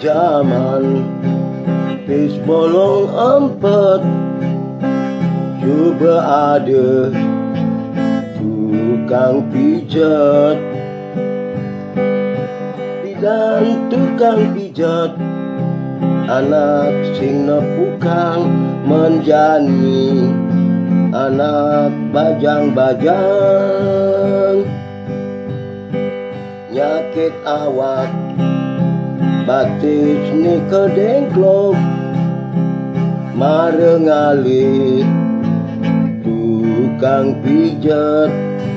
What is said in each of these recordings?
zaman pis bolong empat coba ada tukang pijat dan tukang pijat anak sing nepukang menjani anak bajang-bajang nyakit awak batis ni kedengklok marengali tukang pijat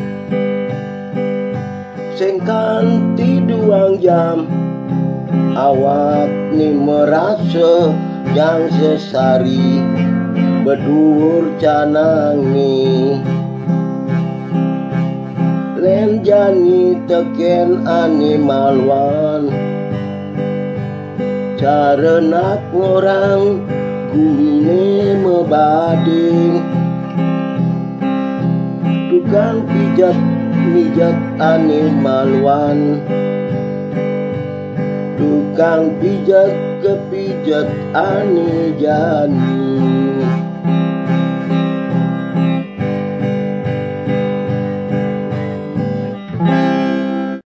sing kanti 2 jam awak ni merasa yang sesari bedur canang ni len jani teken animalwan cara nak ngorang gune mebading tukang pijat mijat animalwan tukang pijat kepijat ane jani